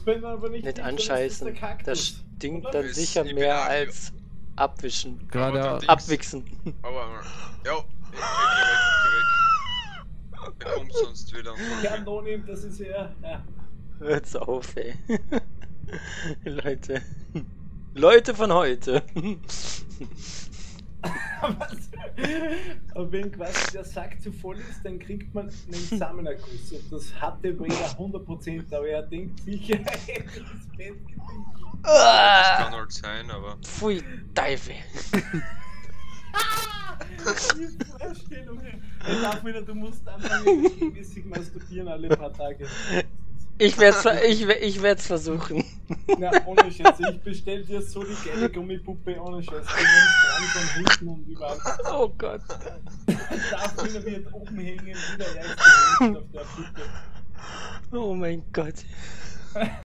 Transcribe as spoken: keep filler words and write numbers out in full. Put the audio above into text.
Wenn er aber nicht, Nicht riecht, dann ist anscheißen. der Kaktus. Das stinkt Oder? dann Ist- sicher ich bin mehr Agio. als abwischen. Gerade Aber dann- Abwichsen. Aber, ja, ich, ich geh weg, geh weg. Er kommt sonst wieder und Ja, holt mich. no name, das ist ja. ja. Hört's auf, ey. Leute. Leute von heute. Was? Aber wenn quasi der Sack zu voll ist, dann kriegt man einen Samenerguss. Und das hatte Vader hundert Prozent, aber er denkt sicher, er hätte das Bett gewickelt. Das kann halt sein, aber. Pfui, Teufel. Die Vorstellung. Ich darf wieder, du musst anfangen, regelmäßig masturbieren alle paar Tage. Ich werd's, ver- ich, we- ich werd's versuchen. Na, ohne Scheiß. Ich bestell dir so die geile Gummipuppe, ohne Scheiß. Du nimmst dran von hinten und überall. Oh Gott. Darf wieder wird oben hängen, wieder erst auf der Puppe. Oh mein Gott.